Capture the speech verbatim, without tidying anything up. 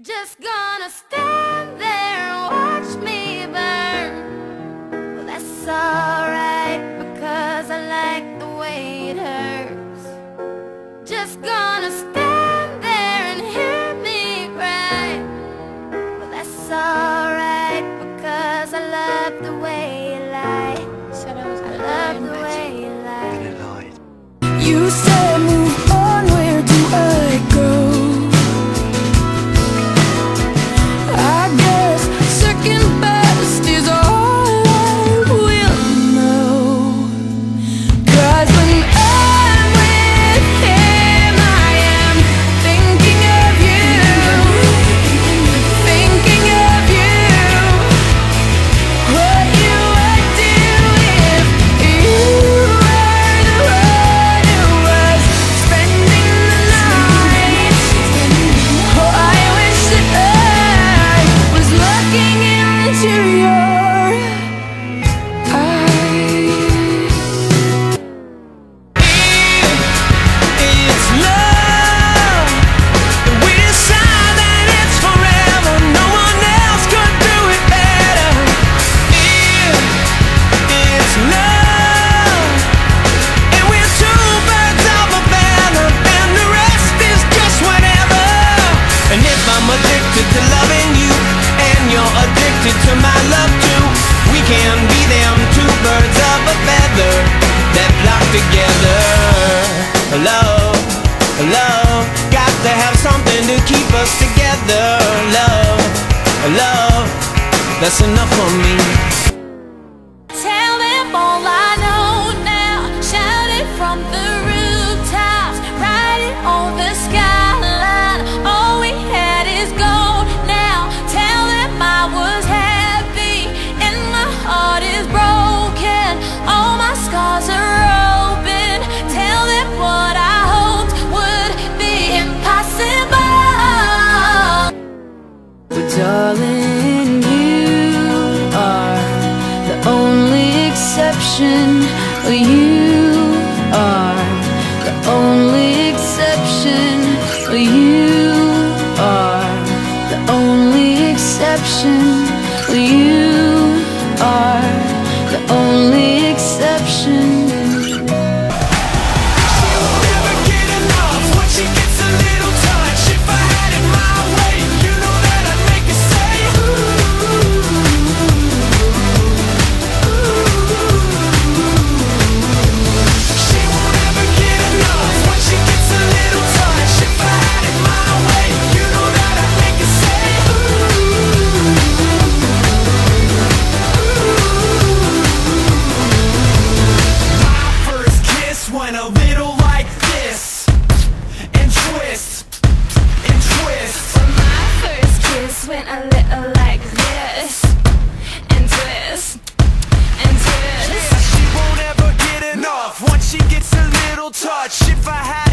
Just gonna stand there and watch me burn. Well, that's alright, because I like the way it hurts. Just gonna stand there and hear me cry. Well, that's alright, because I love the way you lie. I love the way you lie. You said move on, where do I go? I guess second best is all I will know. 'Cause when I'm with him, I am thinking of you, thinking of you. What you would do if you were the one who was spending the night. Oh, I wish that I was looking into your eyes. It's love. We decide that it's forever. No one else could do it better. It's love. And we're two birds of a feather, and the rest is just whatever. And if I'm addicted to loving you, and you're addicted to my love too, we can be them two birds of a feather that flock together. Love, love, got to have something to keep us together. Love, love, that's enough for me. Tell them all I know now. Shout it from the rooftops. Write it on the skyline. All we had is gold now. Tell them I was happy and my heart is broken. All my scars are open. Tell them what I hoped would be impossible. But darling, you are the only exception. You are the only exception. You are the only exception. You are the only exception. She won't ever get enough when she gets a little touch. If I had it my way, you know that I'd make her say She won't ever get enough when she gets a little touch. If I had it my way, you know that I'd make her say My first kiss went a little like this, and twist, and twist. My first kiss went a little like this, and twist, and twist. She won't ever get enough once she gets a little touch. If I had